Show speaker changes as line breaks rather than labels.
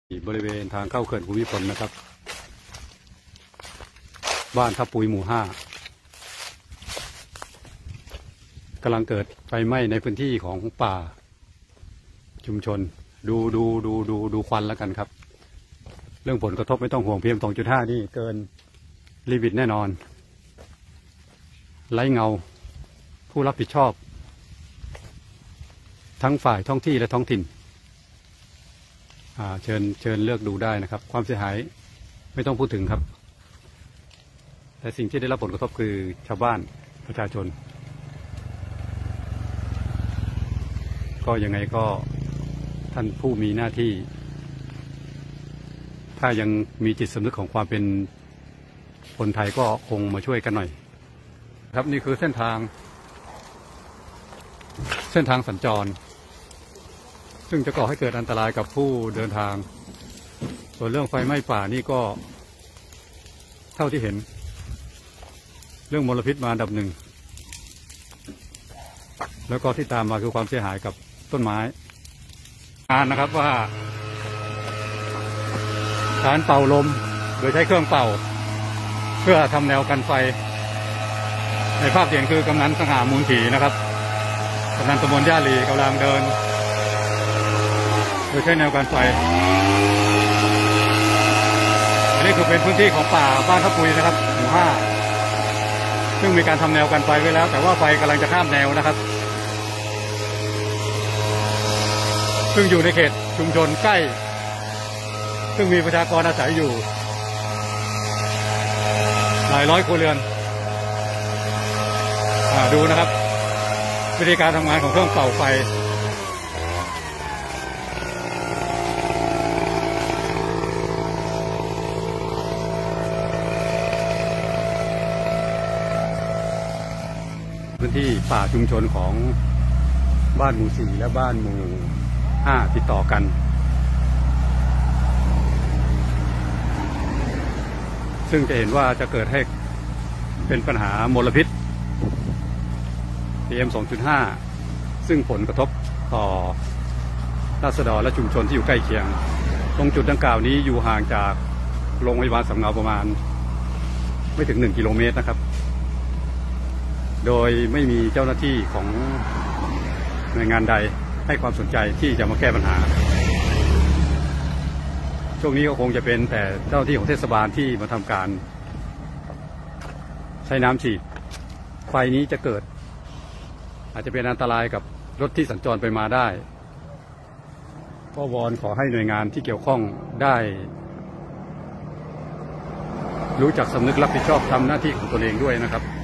บริเวณทางเข้าเขื่อนภูมิพลนะครับ บ้านทับปุยหมู่5กำลังเกิดไฟไหม้ในพื้นที่ของป่าชุมชนดูควันแล้วกันครับเรื่องผลกระทบไม่ต้องห่วงPM 2.5นี่เกินลิมิตแน่นอนไร้เงาผู้รับผิดชอบทั้งฝ่ายท้องที่และท้องถิ่นเชิญเลือกดูได้นะครับความเสียหายไม่ต้องพูดถึงครับแต่สิ่งที่ได้รับผลกระทบคือชาวบ้านประชาชนก็ยังไงก็ท่านผู้มีหน้าที่ถ้ายังมีจิตสำนึกของความเป็นคนไทยก็คงมาช่วยกันหน่อยครับนี่คือเส้นทางสัญจรซึ่งจะก่อให้เกิดอันตรายกับผู้เดินทางส่วนเรื่องไฟไหม้ป่านี่ก็เท่าที่เห็นเรื่องมลพิษมาอันดับหนึ่งแล้วก็ที่ตามมาคือความเสียหายกับต้นไม้นะครับว่าการเป่าลมโดยใช้เครื่องเป่าเพื่อทำแนวกันไฟในภาพที่เห็นคือกำนันสง่ามูลถีนะครับกำนันตำบลย่าหลีกำลังเดินโดยใช้แนวกันไฟอันนี้คือเป็นพื้นที่ของป่าบ้านทับปุยนะครับหมู่5ซึ่งมีการทำแนวกันไฟไว้แล้วแต่ว่าไฟกำลังจะข้ามแนวนะครับซึ่งอยู่ในเขตชุมชนใกล้ซึ่งมีประชากรอาศัยอยู่หลายร้อยครัวเรือนดูนะครับวิธีการทำงานของเครื่องเป่าไฟพื้นที่ป่าชุมชนของบ้านหมู่4และบ้านหมู่5ติดต่อกันซึ่งจะเห็นว่าจะเกิดให้เป็นปัญหามลพิษ PM 2.5 ซึ่งผลกระทบต่อราษฎรและชุมชนที่อยู่ใกล้เคียงตรงจุดดังกล่าวนี้อยู่ห่างจากโรงพยาบาลสำเงาประมาณไม่ถึง1 กิโลเมตรนะครับโดยไม่มีเจ้าหน้าที่ของหน่วยงานใดให้ความสนใจที่จะมาแก้ปัญหาช่วงนี้ก็คงจะเป็นแต่เจ้าหน้าที่ของเทศบาลที่มาทำการใช้น้ำฉีดไฟนี้จะเกิดอาจจะเป็นอันตรายกับรถที่สัญจรไปมาได้ก็วอนขอให้หน่วยงานที่เกี่ยวข้องได้รู้จักสำนึกรับผิดชอบทำหน้าที่ของตนเองด้วยนะครับ